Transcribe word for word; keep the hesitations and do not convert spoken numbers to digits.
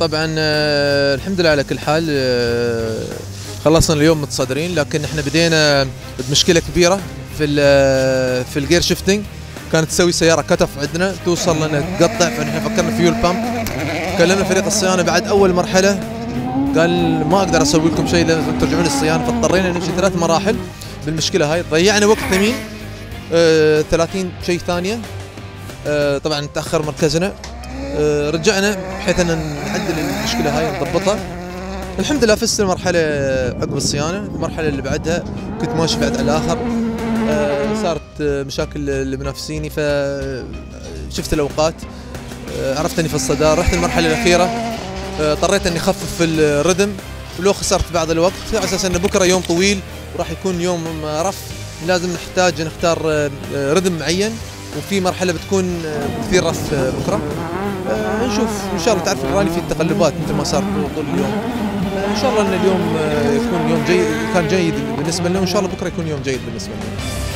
طبعا آه، الحمد لله على كل حال. آه، خلصنا اليوم متصدرين، لكن احنا بدينا بمشكله كبيره في ال في الجير شيفتنج. كانت تسوي سياره كتف عندنا توصل لنا تقطع، فنحن فكرنا فيول بامب. كلمنا فريق الصيانه بعد اول مرحله، قال ما اقدر اسوي لكم شيء لازم ترجعون للصيانه، فاضطرينا نمشي ثلاث مراحل بالمشكله هاي. ضيعنا وقت ثمين، آه ثلاثين شيء ثانيه. آه طبعا تاخر مركزنا. آه رجعنا بحيث ان نعدل المشكله هاي نضبطها. الحمد لله فزت المرحله عقب الصيانه. المرحله اللي بعدها كنت ماشي بعد على الاخر. آه صارت مشاكل المنافسيني، فشفت الاوقات. آه عرفت اني في الصداره. رحت المرحله الاخيره، آه اضطريت اني اخفف الردم، ولو خسرت بعض الوقت على اساس ان بكره يوم طويل وراح يكون يوم رف. لازم نحتاج نختار ردم معين، وفي مرحله بتكون كثير رف بكره. نشوف ان شاء الله. تعرف الرالي فيه تقلبات مثل ما صار طول اليوم. ان شاء الله ان اليوم يكون يوم جيد، كان جيد بالنسبه لنا، وان شاء الله بكره يكون يوم جيد بالنسبه لنا.